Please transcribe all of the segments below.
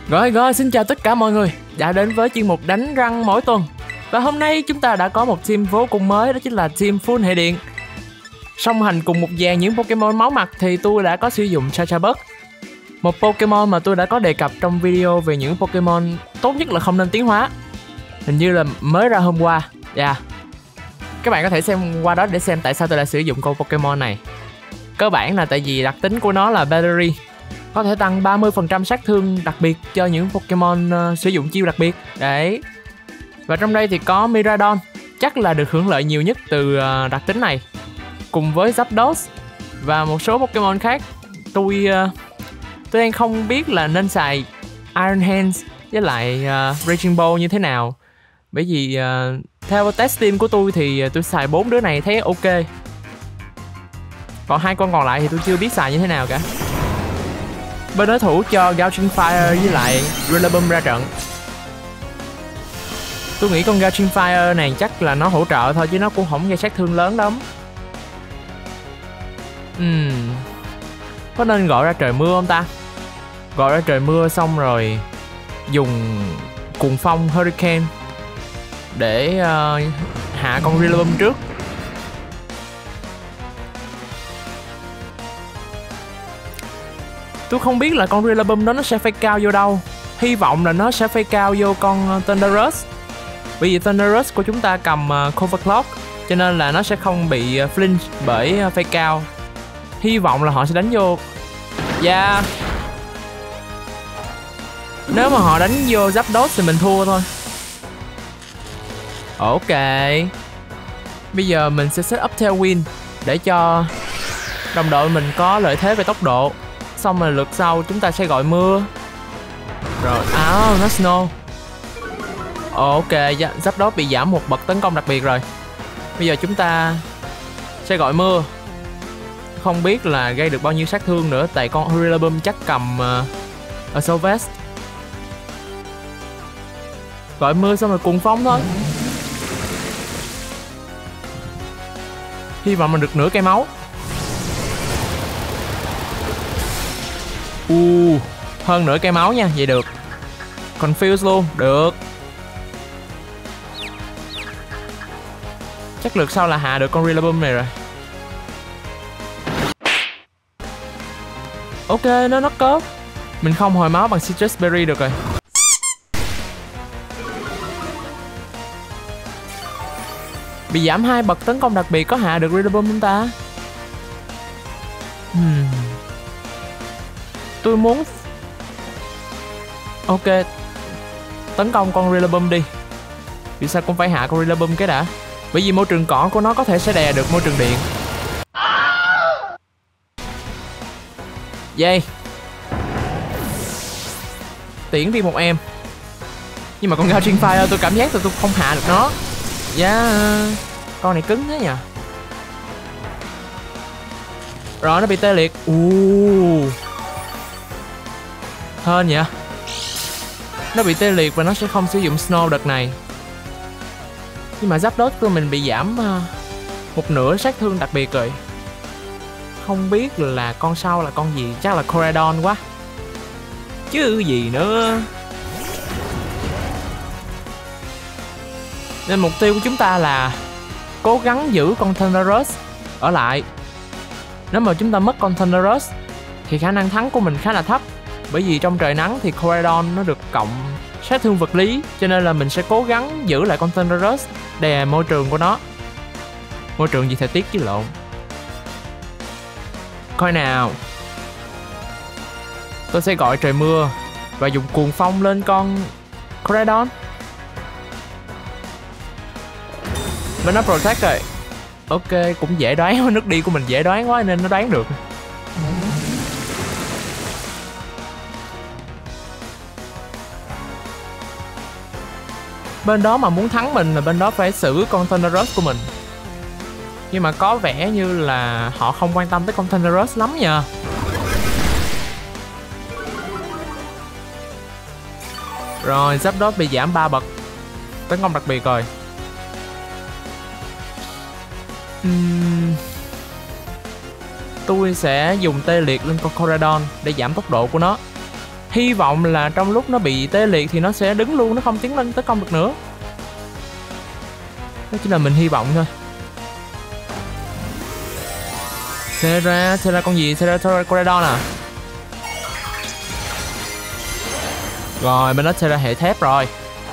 Rồi, xin chào tất cả mọi người đã đến với chuyên mục đánh răng mỗi tuần. Và hôm nay chúng ta đã có một team vô cùng mới, đó chính là team Full Hệ Điện. Song hành cùng một dàn những Pokemon máu mặt thì tôi đã có sử dụng Charjabug, một Pokemon mà tôi đã có đề cập trong video về những Pokemon tốt nhất là không nên tiến hóa. Hình như là mới ra hôm qua. Các bạn có thể xem qua đó để xem tại sao tôi đã sử dụng con Pokemon này. Cơ bản là tại vì đặc tính của nó là Battery, có thể tăng 30% sát thương đặc biệt cho những Pokemon sử dụng chiêu đặc biệt. Đấy. Và trong đây thì có Miraidon, chắc là được hưởng lợi nhiều nhất từ đặc tính này, cùng với Zapdos và một số Pokemon khác. Tôi đang không biết là nên xài Iron Hands với lại Raging Ball như thế nào. Bởi vì theo test team của tôi thì tôi xài 4 đứa này thấy ok. Còn hai con còn lại thì tôi chưa biết xài như thế nào cả. Bên đối thủ cho Gouging Fire với lại Rillaboom ra trận. Tôi nghĩ con Gouging Fire này chắc là nó hỗ trợ thôi chứ nó cũng không gây sát thương lớn lắm. Có nên gọi ra trời mưa không ta? Gọi ra trời mưa xong rồi dùng cuồng phong Hurricane để hạ con Rillaboom trước. Tôi không biết là con Rillaboom đó nó sẽ fake cao vô đâu. Hy vọng là nó sẽ fake cao vô con Thundurus. Bởi vì Thundurus của chúng ta cầm Cover Clock, cho nên là nó sẽ không bị flinch bởi fake cao. Hy vọng là họ sẽ đánh vô. Nếu mà họ đánh vô Zapdos thì mình thua thôi. Ok. Bây giờ mình sẽ set up Tailwind để cho đồng đội mình có lợi thế về tốc độ. Xong rồi lượt sau chúng ta sẽ gọi mưa. Rồi, nó Snow. Ok, Zapdos bị giảm một bậc tấn công đặc biệt rồi. Bây giờ chúng ta sẽ gọi mưa. Không biết là gây được bao nhiêu sát thương nữa, tại con Rillaboom chắc cầm Assault Vest. Gọi mưa xong rồi cuồng phong thôi. Hy vọng mình được nửa cây máu. Hơn nửa cây máu nha, vậy được. Confuse luôn, được. Chắc lượt sau là hạ được con Rillaboom này rồi. Ok, nó knock off. Mình không hồi máu bằng Citrus Berry được rồi. Bị giảm 2 bậc tấn công đặc biệt, có hạ được Rillaboom không ta? Tôi muốn ok, tấn công con Rillaboom đi. Vì sao cũng phải hạ con Rillaboom cái đã? Bởi vì môi trường cỏ của nó có thể sẽ đè được môi trường điện. Yay. Tiễn đi một em. Nhưng mà con Gouging Fire tôi cảm giác tôi không hạ được nó. Con này cứng thế nhỉ. Rồi nó bị tê liệt. Hên nhỉ. Nó bị tê liệt và nó sẽ không sử dụng Snow đợt này. Nhưng mà Zapdos của mình bị giảm một nửa sát thương đặc biệt rồi. Không biết là con sau là con gì. Chắc là Coredon quá chứ gì nữa. Nên mục tiêu của chúng ta là cố gắng giữ con Thundurus ở lại. Nếu mà chúng ta mất con Thundurus thì khả năng thắng của mình khá là thấp. Bởi vì trong trời nắng thì Coredon nó được cộng sát thương vật lý, cho nên là mình sẽ cố gắng giữ lại con Thundurus, đè môi trường của nó. Môi trường gì thời tiết chứ lộn. Coi nào. Tôi sẽ gọi trời mưa và dùng cuồng phong lên con Coredon. Bên nó protect rồi. Ok, cũng dễ đoán. Nước đi của mình dễ đoán quá nên nó đoán được. Bên đó mà muốn thắng mình là bên đó phải xử con Thundurus của mình. Nhưng mà có vẻ như là họ không quan tâm tới con Thundurus lắm nhờ. Rồi, Zapdos bị giảm 3 bậc tấn công đặc biệt rồi. Tôi sẽ dùng tê liệt lên con Coredon để giảm tốc độ của nó. Hy vọng là trong lúc nó bị tê liệt thì nó sẽ đứng luôn, nó không tiến lên tấn công được nữa. Đó chỉ là mình hy vọng thôi. Sera con gì? Sera Coredon à? Rồi bên đó Sera hệ thép rồi.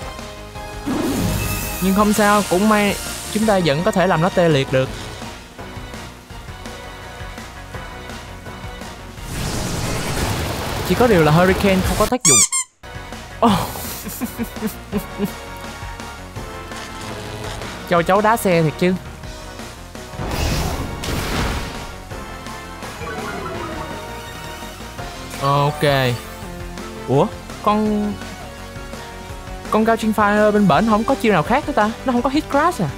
Nhưng không sao, cũng may chúng ta vẫn có thể làm nó tê liệt được. Chỉ có điều là Hurricane không có tác dụng. Châu chấu đá xe thiệt chứ. Ok. Ủa, con Gauching Fire bên bển không có chiêu nào khác nữa ta? Nó không có hit crash à?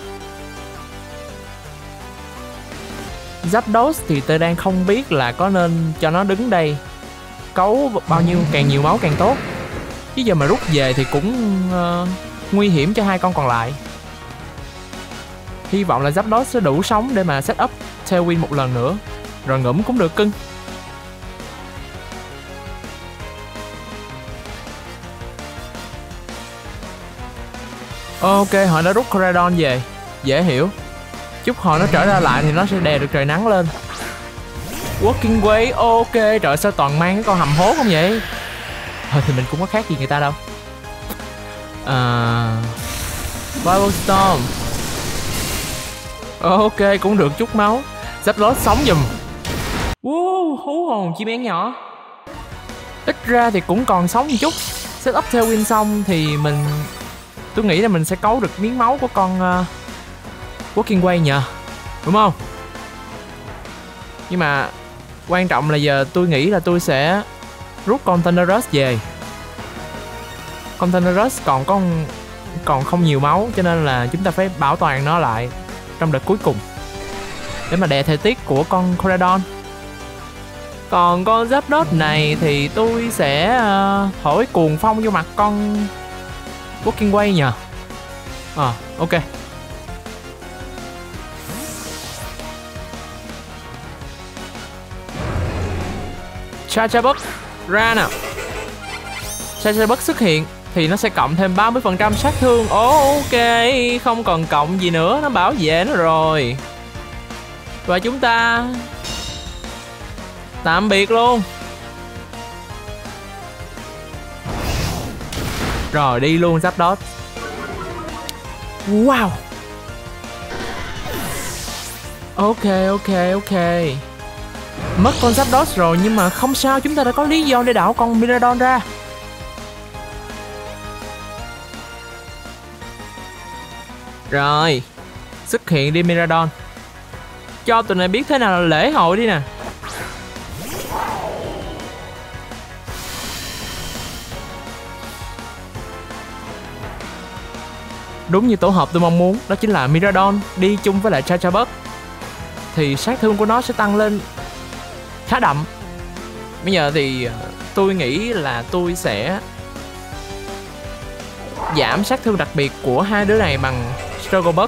Zapdos thì tôi đang không biết là có nên cho nó đứng đây cấu bao nhiêu, càng nhiều máu càng tốt. Chứ giờ mà rút về thì cũng nguy hiểm cho hai con còn lại. Hy vọng là Zapdos sẽ đủ sống để mà set up Tailwind một lần nữa. Rồi ngủm cũng được cưng. Ok, họ đã rút Coredon về. Dễ hiểu. Chúc họ nó trở ra lại thì nó sẽ đè được trời nắng lên. Walking Way, ok. Trời sao toàn mang cái con hầm hố không vậy? Thôi thì mình cũng có khác gì người ta đâu. Bible Storm. Ok, cũng được chút máu. Zapdos sống giùm. Hú hồn chim én nhỏ. Ít ra thì cũng còn sống một chút. Set up Tailwind xong thì tôi nghĩ là mình sẽ cấu được miếng máu của con Walking Way nhờ. Đúng không? Nhưng mà quan trọng là giờ tôi nghĩ là tôi sẽ rút con Thunderous về. Con Thunderous còn không nhiều máu, cho nên là chúng ta phải bảo toàn nó lại trong đợt cuối cùng để mà đè thời tiết của con Coredon. Còn con Zapdos này thì tôi sẽ thổi cuồng phong vô mặt con Walking Way nhờ. Ok. Charjabug ra nào. Charjabug xuất hiện thì nó sẽ cộng thêm 30% sát thương. Ok, không còn cộng gì nữa, nó bảo vệ nó rồi. Và chúng ta tạm biệt luôn. Rồi đi luôn Zapdos. Wow. Ok. Mất con Zapdos rồi nhưng mà không sao, chúng ta đã có lý do để đảo con Miraidon ra. Rồi, xuất hiện đi Miraidon. Cho tụi này biết thế nào là lễ hội đi nè. Đúng như tổ hợp tôi mong muốn, đó chính là Miraidon đi chung với lại Charjabug thì sát thương của nó sẽ tăng lên khá đậm. Bây giờ thì tôi nghĩ là tôi sẽ giảm sát thương đặc biệt của hai đứa này bằng Strugglebug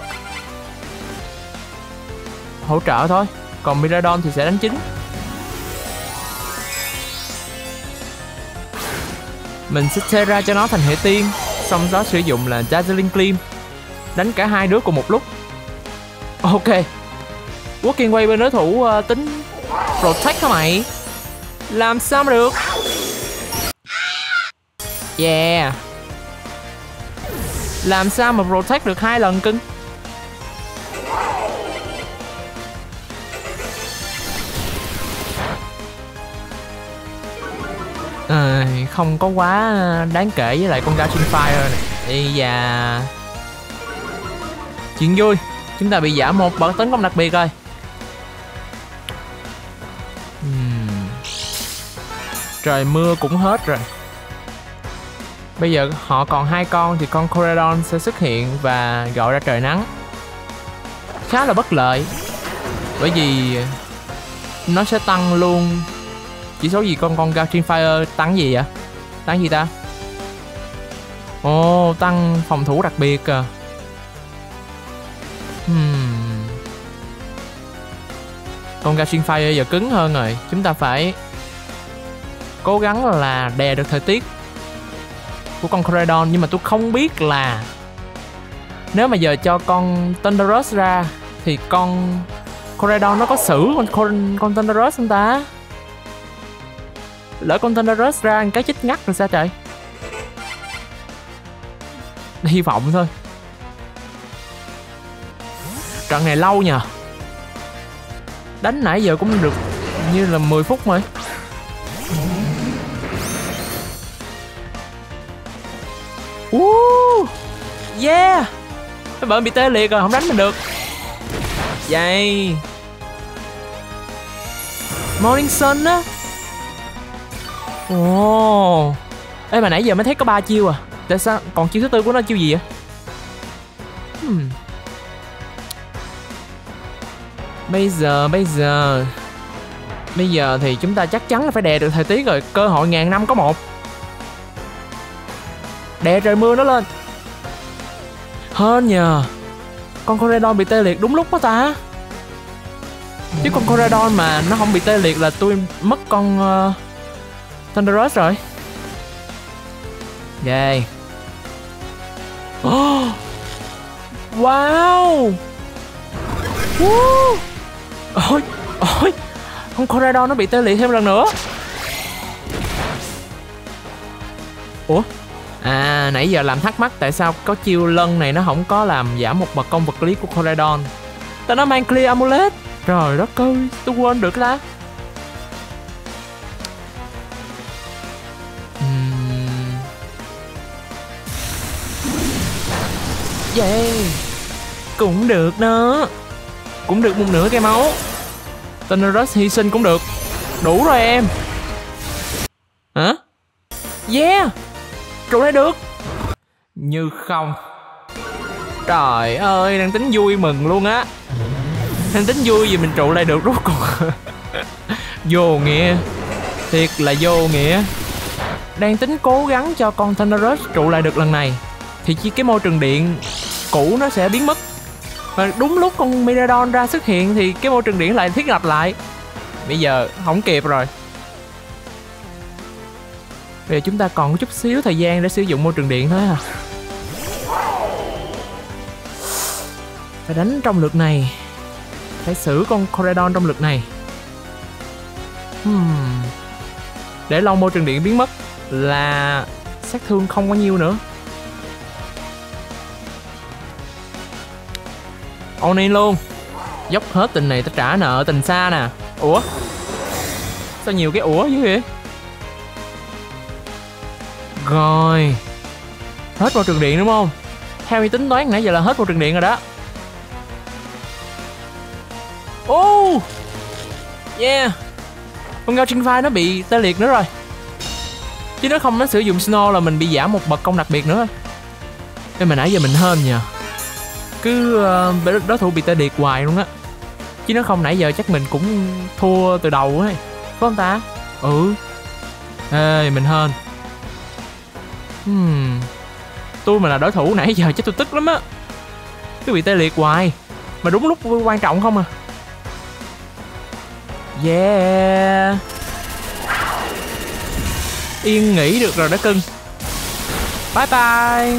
hỗ trợ thôi. Còn Miraidon thì sẽ đánh chính. Mình sẽ xe ra cho nó thành hệ tiên, xong đó sử dụng là Dazzling Gleam đánh cả hai đứa cùng một lúc. Ok. Walking Way bên đối thủ tính Protect hả mày? Làm sao mà được. Yeah. Làm sao mà Protect được 2 lần cưng. Không có quá đáng kể với lại con Gauching Fire này. Ây da. Chuyện vui, chúng ta bị giảm một bậc tấn công đặc biệt rồi. Trời mưa cũng hết rồi. Bây giờ họ còn 2 con thì con Coredon sẽ xuất hiện và gọi ra trời nắng. Khá là bất lợi, bởi vì nó sẽ tăng luôn chỉ số gì. Con Gauching Fire tăng gì vậy? Tăng gì ta? Ồ, tăng phòng thủ đặc biệt à. Con Gauching Fire giờ cứng hơn rồi. Chúng ta phải cố gắng là đè được thời tiết của con Coredon. Nhưng mà tôi không biết là nếu mà giờ cho con Thunderous ra thì con Coredon nó có xử con Thunderous không ta? Lỡ con Thunderous ra cái chết ngắt rồi sao trời? Hy vọng thôi. Trận này lâu nhờ. Đánh nãy giờ cũng được như là 10 phút rồi. Yeah. Mấy bạn bị tê liệt rồi, không đánh mình được. Vậy Morning Sun á. Ồ. Ê mà nãy giờ mới thấy có 3 chiêu à. Tại sao còn chiêu thứ tư của nó chiêu gì vậy? Bây giờ thì chúng ta chắc chắn là phải đè được thời tiết rồi. Cơ hội 1000 năm có một. Đè trời mưa nó lên. Hơn nhờ. Con Coredon bị tê liệt đúng lúc đó ta. Chứ con Coredon mà nó không bị tê liệt là tôi mất con Thunderous rồi. Ghê. Oh. Wow. Ôi, ôi. Con Coredon nó bị tê liệt thêm lần nữa. Ủa? À, nãy giờ làm thắc mắc tại sao có chiêu lân này nó không có làm giảm một bậc công vật lý của Coredon. Tại nó mang Clear Amulet. Trời đất ơi, tôi quên được ta. Yeah. Cũng được đó. Cũng được một nửa cái máu. Thunderous hy sinh cũng được. Đủ rồi em. Hả? Yeah. Trụ lại được. Như không. Trời ơi, đang tính vui mừng luôn á. Đang tính vui vì mình trụ lại được rốt cuộc. Vô nghĩa. Thiệt là vô nghĩa. Đang tính cố gắng cho con Thunderous trụ lại được lần này thì chỉ cái môi trường điện cũ nó sẽ biến mất. Và đúng lúc con Miraidon ra xuất hiện thì cái môi trường điện lại thiết lập lại. Bây giờ không kịp rồi. Bây giờ chúng ta còn có chút xíu thời gian để sử dụng môi trường điện thôi à. Phải đánh trong lượt này. Phải xử con Coredon trong lượt này. Để lâu môi trường điện biến mất là sát thương không có nhiêu nữa. All in luôn. Dốc hết tình này ta trả nợ tình xa nè. Ủa? Sao nhiều cái ủa dữ vậy? Rồi. Hết môi trường điện đúng không? Theo như tính toán nãy giờ là hết môi trường điện rồi đó. Yeah. Con Gauching Fire nó bị tê liệt nữa rồi. Chứ nó không nó sử dụng Snow là mình bị giảm một bậc công đặc biệt nữa. Nhưng mà nãy giờ mình hên nhờ. Cứ đối thủ bị tê liệt hoài luôn á. Chứ nó không nãy giờ chắc mình cũng thua từ đầu ấy. Phải không ta? Ê, mình hên. Tôi mà là đối thủ nãy giờ chắc tôi tức lắm á. Cứ bị tê liệt hoài. Mà đúng lúc quan trọng không à. Yeah. Yên nghỉ được rồi đó cưng. Bye bye.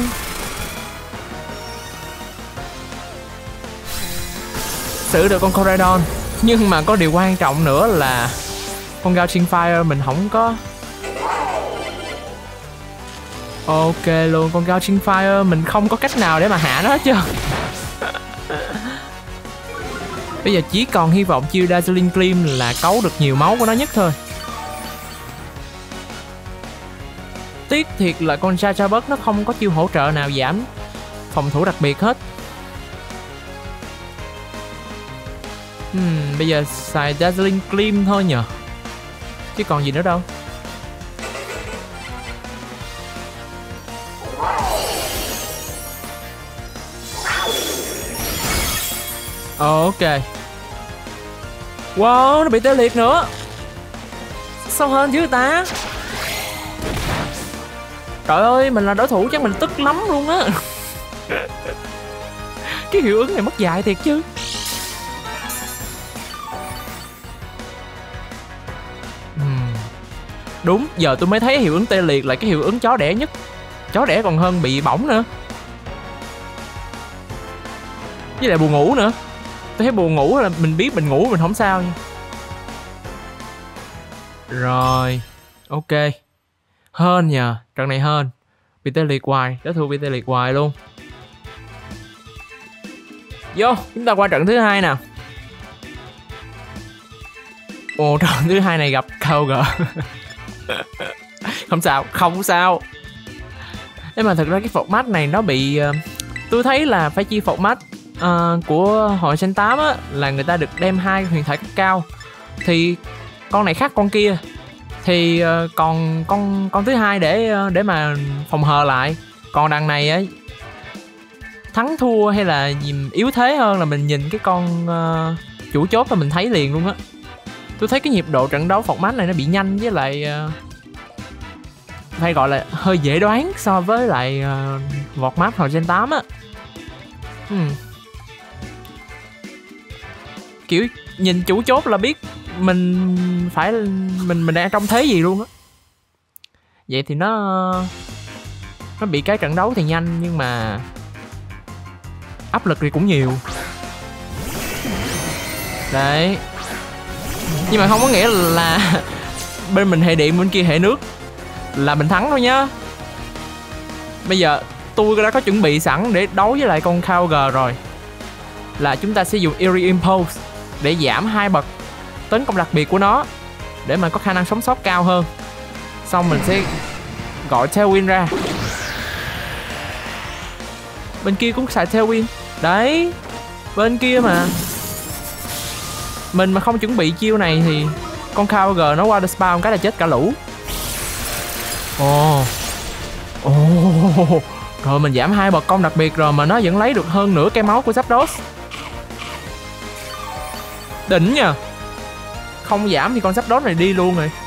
Xử được con Coredon. Nhưng mà có điều quan trọng nữa là con Gauching Fire mình không có. Ok luôn, con Gauching Fire mình không có cách nào để mà hạ nó hết trơn. Bây giờ chỉ còn hy vọng chiêu Dazzling Gleam là cấu được nhiều máu của nó nhất thôi. Tiếc thiệt là con Charjabug nó không có chiêu hỗ trợ nào giảm phòng thủ đặc biệt hết. Bây giờ xài Dazzling Gleam thôi nhờ. Chứ còn gì nữa đâu. Ok. Wow, nó bị tê liệt nữa. Sao hơn chứ ta. Trời ơi, mình là đối thủ chắc mình tức lắm luôn á. Cái hiệu ứng này mất dạy thiệt chứ. Đúng, giờ tôi mới thấy hiệu ứng tê liệt là cái hiệu ứng chó đẻ nhất. Chó đẻ còn hơn bị bỏng nữa. Với lại buồn ngủ nữa. Tôi thấy buồn ngủ là mình biết mình ngủ mình không sao nha. Rồi, ok. Hên nhờ, trận này hên. Bị tê liệt hoài, đối thủ bị tê liệt hoài luôn. Vô, chúng ta qua trận thứ hai nào. Ồ, trận thứ hai này gặp Kauger. Không sao, không sao. Nhưng mà thực ra cái format này nó bị tôi thấy là phải chia format của hội Sen 8 á, là người ta được đem 2 huyền thoại cấp cao. Thì con này khác con kia. Thì còn con thứ hai để mà phòng hờ lại. Còn đằng này á, thắng thua hay là gì yếu thế hơn là mình nhìn cái con chủ chốt là mình thấy liền luôn á. Tôi thấy cái nhịp độ trận đấu format này nó bị nhanh, với lại hay gọi là hơi dễ đoán so với lại vọt map hồi Gen 8 á. Kiểu nhìn chủ chốt là biết mình đang trong thế gì luôn á. Vậy thì nó bị cái trận đấu thì nhanh, nhưng mà áp lực thì cũng nhiều. Đấy. Nhưng mà không có nghĩa là bên mình hệ điện bên kia hệ nước là mình thắng thôi nhá. Bây giờ tôi đã có chuẩn bị sẵn để đấu với lại con Kauger rồi. Là chúng ta sẽ dùng Eerie Impulse để giảm 2 bậc tấn công đặc biệt của nó, để mà có khả năng sống sót cao hơn. Xong mình sẽ gọi Tailwind ra. Bên kia cũng xài Tailwind. Đấy, bên kia mà mình mà không chuẩn bị chiêu này thì con Kauger nó qua the spawn cái là chết cả lũ. Ồ, rồi mình giảm 2 bậc công đặc biệt rồi mà nó vẫn lấy được hơn nửa cây máu của Zapdos. Đỉnh nha. Không giảm thì con Zapdos này đi luôn rồi.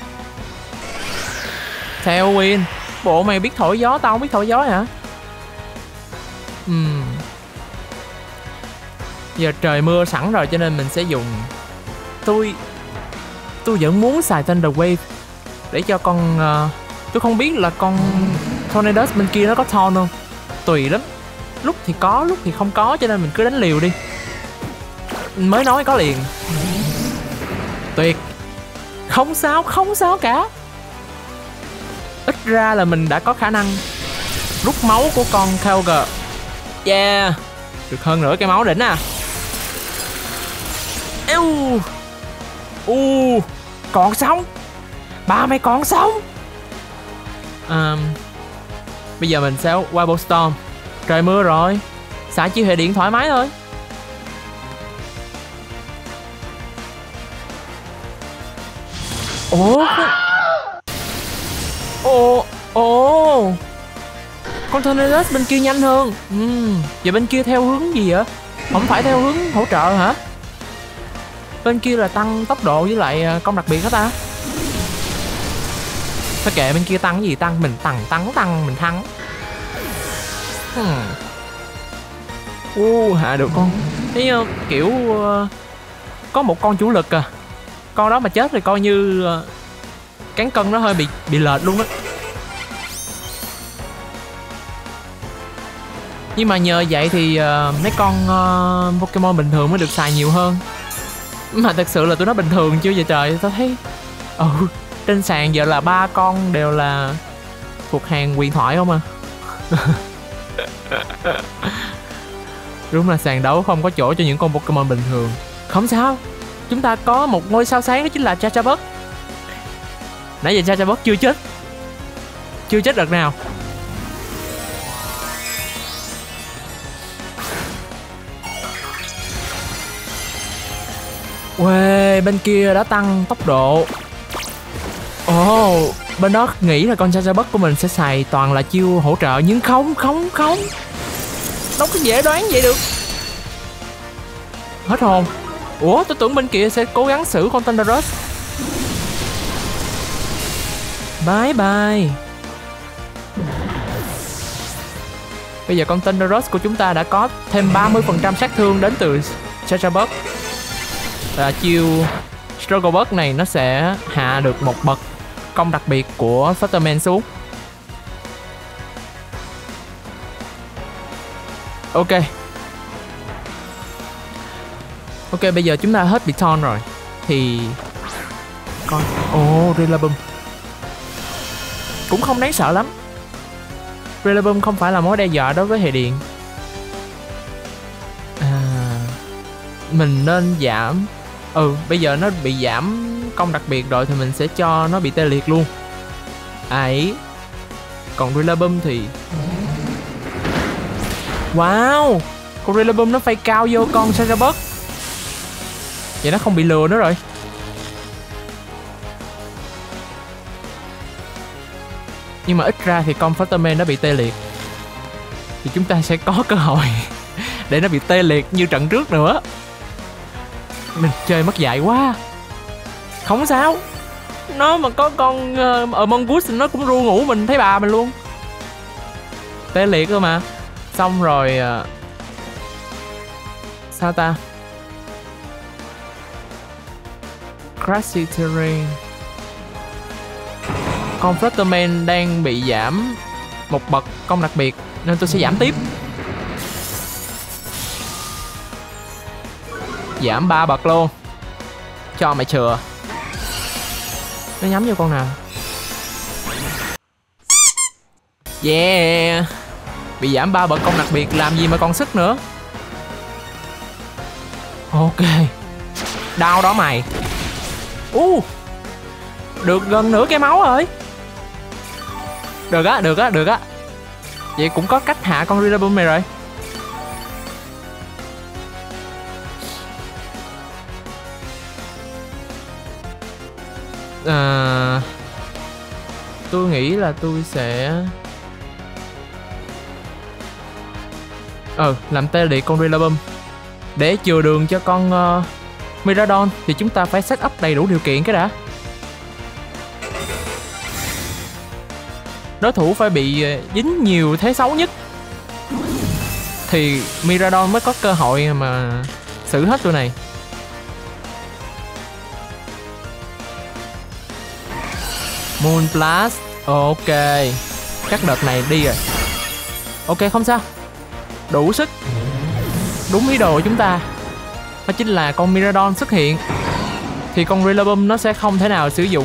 Tailwind. Bộ mày biết thổi gió, tao không biết thổi gió hả? Giờ trời mưa sẵn rồi cho nên mình sẽ dùng. Tôi vẫn muốn xài Thunder Wave để cho con tôi không biết là con Tornadus bên kia nó có thorn không. Tùy lắm. Lúc thì có, lúc thì không có, cho nên mình cứ đánh liều đi. Mới nói có liền. Tuyệt. Không sao cả. Ít ra là mình đã có khả năng rút máu của con Kauger. Yeah. Được hơn nửa cái máu đỉnh à. Còn sống. Ba mày còn sống. Bây giờ mình sẽ Wild Storm. Trời mưa rồi, xả chiêu hệ điện thoải mái thôi. Con Tornadus bên kia nhanh hơn. Giờ bên kia theo hướng gì vậy? Không phải theo hướng hỗ trợ hả? Bên kia là tăng tốc độ với lại công đặc biệt hả ta? Thôi kệ, bên kia tăng cái gì tăng, mình tăng mình thắng. Hạ được con. Thấy không? Kiểu có một con chủ lực à. Con đó mà chết thì coi như cán cân nó hơi bị lệch luôn á. Nhưng mà nhờ vậy thì mấy con Pokemon bình thường mới được xài nhiều hơn. Mà thật sự là tụi nó bình thường chưa vậy trời. Tao thấy trên sàn giờ là 3 con đều là thuộc hàng huyền thoại không à. Đúng là sàn đấu không có chỗ cho những con Pokemon bình thường. Không sao, chúng ta có một ngôi sao sáng, đó chính là Charjabug. Nãy giờ Charjabug chưa chết đợt nào. Uê, bên kia đã tăng tốc độ. Bên đó nghĩ là con Charjabug của mình sẽ xài toàn là chiêu hỗ trợ, nhưng không. Đâu có dễ đoán vậy được. Hết hồn. Tôi tưởng bên kia sẽ cố gắng xử con Thunderous. Bye bye. Bây giờ con Thunderous của chúng ta đã có thêm 30% sát thương đến từ Charjabug. Và chiêu Struggle Bug này nó sẽ hạ được một bậc công đặc biệt của Fatterman xuống. Ok. Ok, bây giờ chúng ta hết Beton rồi. Thì con Rillaboom cũng không đáng sợ lắm. Rillaboom không phải là mối đe dọa đối với hệ điện. Mình nên giảm. Bây giờ nó bị giảm công đặc biệt rồi thì mình sẽ cho nó bị tê liệt luôn. Ấy. Còn Rillaboom thì wow, con Rillaboom nó phay cao vô con Cerberus. Vậy nó không bị lừa nữa rồi. Nhưng mà ít ra thì con Fatterman nó bị tê liệt, thì chúng ta sẽ có cơ hội để nó bị tê liệt như trận trước nữa. Mình chơi mất dạy quá. Không sao, nó mà có con Among Us nó cũng ru ngủ mình thấy bà mình luôn. Tê liệt cơ mà. Xong rồi sao ta? Crazy Terrain. Con Flutterman đang bị giảm một bậc công đặc biệt nên tôi sẽ giảm tiếp. Giảm 3 bậc luôn. Cho mày chừa. Nó nhắm vô con nào? Yeah. Bị giảm 3 bậc công đặc biệt làm gì mà còn sức nữa. Ok. Đau đó mày. Được gần nửa cái máu rồi. Được á. Vậy cũng có cách hạ con Rillaboom này rồi. Tôi nghĩ là tôi sẽ làm tê liệt con Rillaboom để chừa đường cho con Miraidon. Thì chúng ta phải set up đầy đủ điều kiện cái đã. Đối thủ phải bị dính nhiều thế xấu nhất thì Miraidon mới có cơ hội mà xử hết tụi này. Moon Blast. Ok, các đợt này đi rồi. Ok, không sao, đủ sức. Đúng ý đồ của chúng ta, đó chính là con Miraidon xuất hiện thì con Rillaboom nó sẽ không thể nào sử dụng.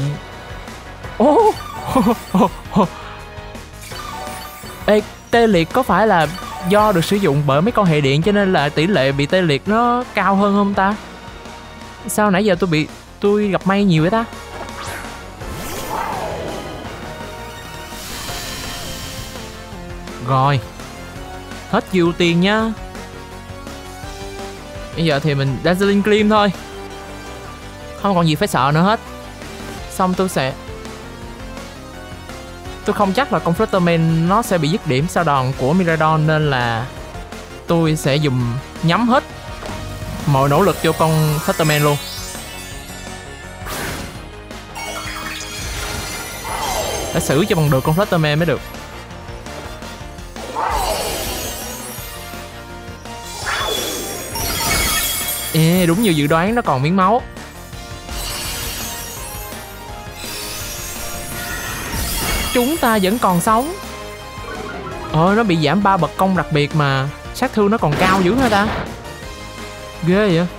Ê, tê liệt có phải là do được sử dụng bởi mấy con hệ điện cho nên là tỷ lệ bị tê liệt nó cao hơn không ta? Sao nãy giờ tôi gặp may nhiều vậy ta? Rồi, hết chiêu ưu tiên nhá. Bây giờ thì mình Dazzling Gleam thôi, không còn gì phải sợ nữa hết. Xong tôi không chắc là con Flutterman nó sẽ bị dứt điểm sau đòn của Miraidon, nên là tôi sẽ dùng nhắm hết mọi nỗ lực cho con Flutterman luôn. Phải xử cho bằng được con Flutterman mới được. Đúng như dự đoán, nó còn miếng máu. Chúng ta vẫn còn sống. Nó bị giảm 3 bậc công đặc biệt mà sát thương nó còn cao dữ hả ta? Ghê vậy.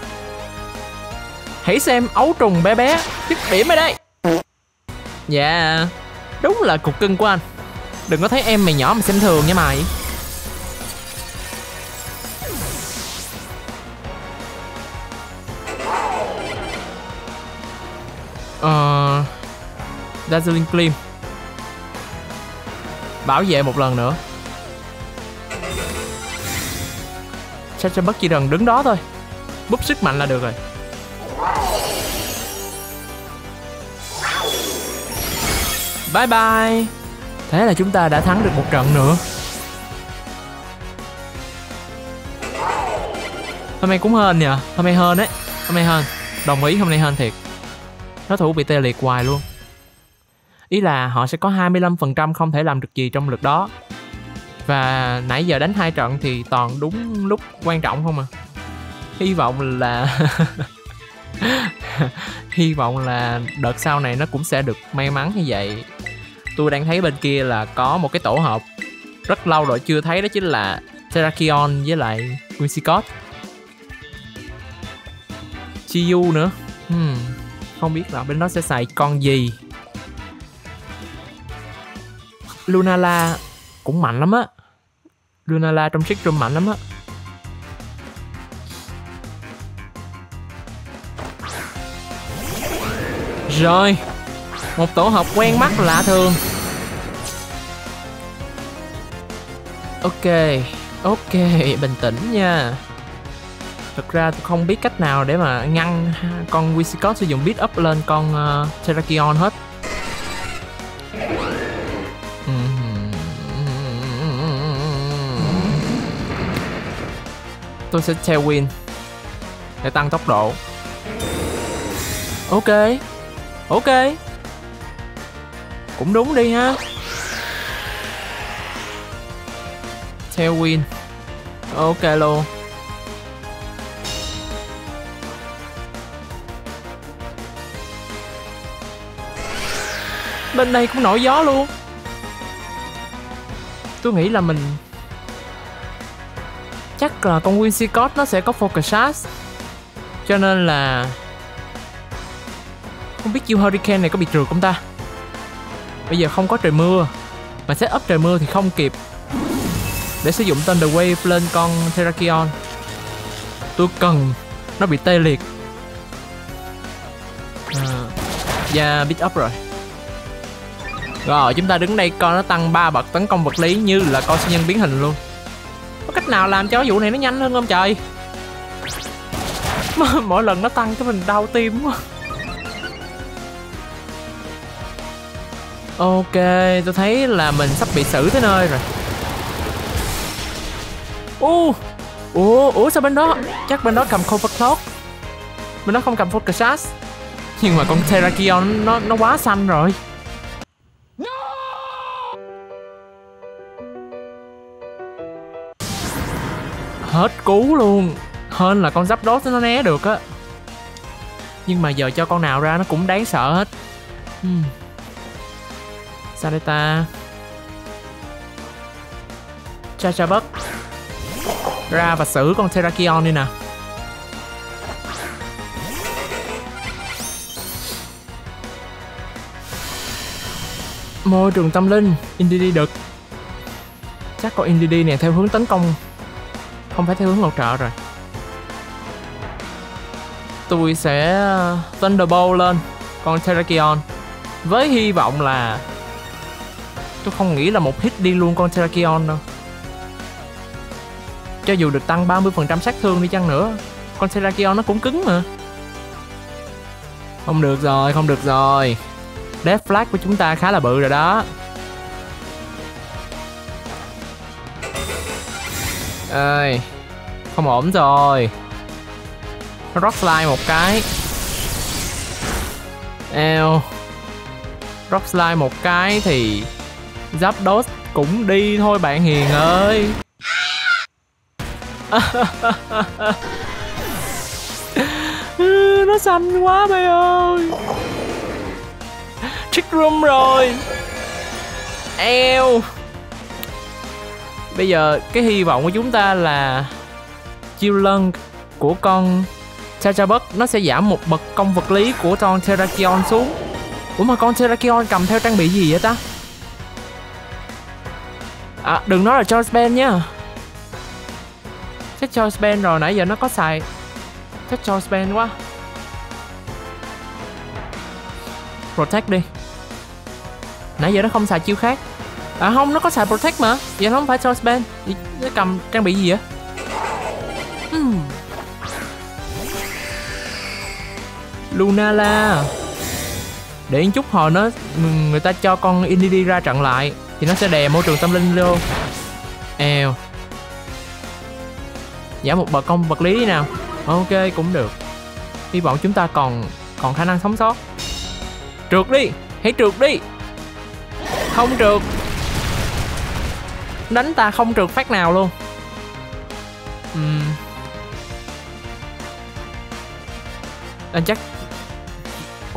Hãy xem ấu trùng bé bé dứt điểm ở đây. Dạ, đúng là cục cưng của anh. Đừng có thấy em mày nhỏ mà xem thường nha mày. Dazzling Gleam bảo vệ một lần nữa. Cerberus chỉ cần đứng đó thôi, búp sức mạnh là được rồi. Bye bye. Thế là chúng ta đã thắng được một trận nữa. Hôm nay cũng hên nhờ. Hôm nay hên đấy. Hôm nay hên. Đồng ý, hôm nay hên thiệt. Đối thủ bị tê liệt hoài luôn. Ý là họ sẽ có 25% không thể làm được gì trong lượt đó. Và nãy giờ đánh 2 trận thì toàn đúng lúc quan trọng không à. Hy vọng là Hy vọng là đợt sau này nó cũng sẽ được may mắn như vậy. Tôi đang thấy bên kia là có một cái tổ hợp rất lâu rồi chưa thấy, đó chính là Terrakion với lại Whimsicott. Chiyu nữa. Không biết là bên đó sẽ xài con gì. Lunala cũng mạnh lắm á. Lunala trong Trick Room mạnh lắm á. Rồi, một tổ hợp quen mắt lạ thường. Ok, bình tĩnh nha. Thực ra tôi không biết cách nào để mà ngăn con Whimsicott sử dụng beat up lên con Terrakion hết. Tôi sẽ Tailwind để tăng tốc độ. Ok, cũng đúng đi ha. Tailwind. Ok luôn. Bên đây cũng nổi gió luôn. Tôi nghĩ là mình chắc là con Whimsicott nó sẽ có Focus Sash, cho nên là không biết chiêu Hurricane này có bị trượt không ta. Bây giờ không có trời mưa, mà set up trời mưa thì không kịp để sử dụng Thunder Wave lên con Terrakion. Tôi cần nó bị tê liệt. Và beat up rồi. Rồi chúng ta đứng đây coi nó tăng 3 bậc tấn công vật lý như là con siêu nhân biến hình luôn. Có cách nào làm cho vụ này nó nhanh hơn không trời? Mỗi lần nó tăng cái mình đau tim quá. Ok, tôi thấy là mình sắp bị xử tới nơi rồi. Ủa sao bên đó? Chắc bên đó cầm Cover Cloak. Bên đó không cầm Focus Sash. Nhưng mà con Terrakion nó quá xanh rồi. Hết cứu luôn. Hên là con Zapdos nó né được á. Nhưng mà giờ cho con nào ra nó cũng đáng sợ hết. Sao đây ta? Chatterbug ra và xử con Terrakion đi nè. Môi trường tâm linh. Indeedee đực. Chắc con Indeedee này theo hướng tấn công, không phải theo hướng hỗ trợ rồi. Tôi sẽ Thunderbolt lên con Terrakion với hy vọng là tôi không nghĩ là một hit đi luôn con Terrakion đâu. Cho dù được tăng 30% sát thương đi chăng nữa, con Terrakion nó cũng cứng mà. Không được rồi. Death Flag của chúng ta khá là bự rồi đó. Ơi, không ổn rồi. Rock Slide một cái. Rock Slide một cái thì Zapdos cũng đi thôi bạn hiền ơi. Nó xanh quá mày ơi. Trick Room rồi. Bây giờ cái hy vọng của chúng ta là chiêu lân của con Chatterbug nó sẽ giảm một bậc công vật lý của con Terrakion xuống. Ủa mà con Terrakion cầm theo trang bị gì vậy ta? À đừng nói là Choice Band nhá. Chắc Choice Band rồi, nãy giờ nó có xài. Chắc Choice Band quá. Protect đi. Nãy giờ nó không xài chiêu khác. À không, nó có xài Protect mà. Vậy nó không phải Choice Band. Nó cầm trang bị gì vậy? Lunala. Để một chút hồi nó người ta cho con Indeedee ra trận lại thì nó sẽ đè môi trường tâm linh vô. Giảm một bậc công vật lý đi nào. Ok cũng được. Hy vọng chúng ta còn khả năng sống sót. Trượt đi. Hãy trượt đi. Không trượt. Đánh ta không trượt phát nào luôn. Chắc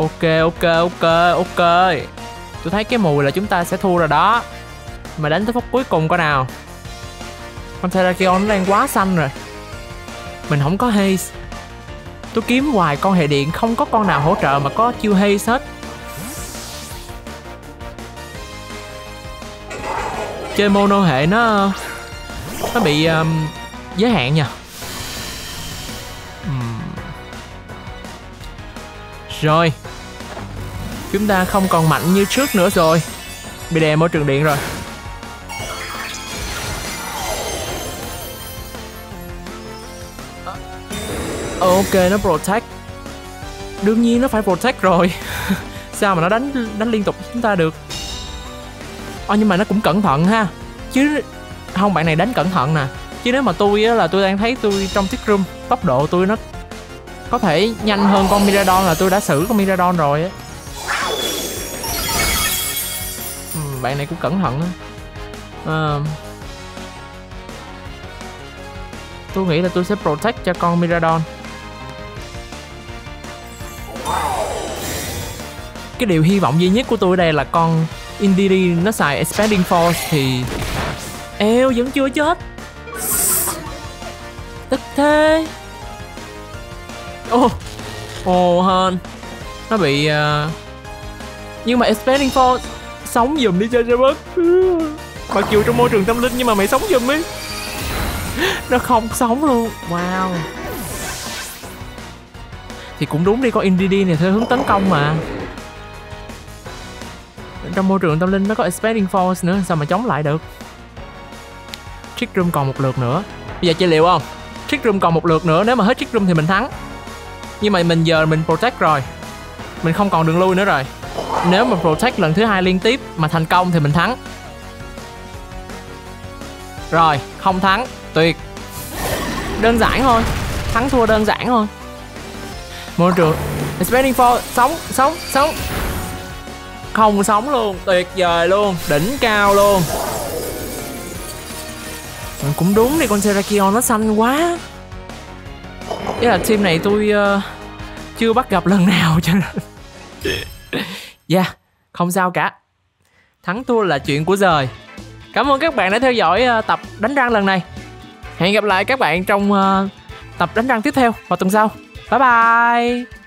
Ok. Tôi thấy cái mùi là chúng ta sẽ thua rồi đó. Mà đánh tới phút cuối cùng coi nào. Con Terrakion nó đang quá xanh rồi. Mình không có haste. Tôi kiếm hoài con hệ điện, không có con nào hỗ trợ mà có chiêu haste hết. Chơi mono hệ nó bị giới hạn nha. Rồi, chúng ta không còn mạnh như trước nữa rồi. Bị đè môi trường điện rồi. Ok, nó protect. Đương nhiên nó phải protect rồi. Sao mà nó đánh liên tục chúng ta được. Nhưng mà nó cũng cẩn thận ha. Chứ không, bạn này đánh cẩn thận nè. Chứ nếu mà tôi á, là tôi đang thấy tôi trong Trick Room, tốc độ tôi nó có thể nhanh hơn con Miraidon, là tôi đã xử con Miraidon rồi á. Bạn này cũng cẩn thận á. Tôi nghĩ là tôi sẽ protect cho con Miraidon. Cái điều hy vọng duy nhất của tôi đây là con Indeedee nó xài Expanding Force thì vẫn chưa chết. Tức thế. Hên nó bị nhưng mà Expanding Force sống giùm đi cho bớt. Mặc dù trong môi trường tâm linh nhưng mà mày sống giùm ấy. Nó không sống luôn. Wow. Thì cũng đúng đi, con Indeedee này theo hướng tấn công mà. Trong môi trường tâm linh nó có Expanding Force nữa, sao mà chống lại được. Trick Room còn một lượt nữa. Bây giờ chơi liệu không? Trick Room còn một lượt nữa, nếu mà hết Trick Room thì mình thắng. Nhưng mà giờ mình protect rồi, mình không còn đường lui nữa rồi. Nếu mà protect lần thứ 2 liên tiếp mà thành công thì mình thắng. Rồi, không thắng, tuyệt. Đơn giản thôi, thắng thua đơn giản thôi. Môi trường Expanding Force, sống. Không sống luôn, tuyệt vời luôn, đỉnh cao luôn. Cũng đúng đi, con Terrakion nó xanh quá. Thế là team này tôi chưa bắt gặp lần nào cho nên không sao cả. Thắng thua là chuyện của trời. Cảm ơn các bạn đã theo dõi tập đánh răng lần này. Hẹn gặp lại các bạn trong tập đánh răng tiếp theo vào tuần sau. Bye bye.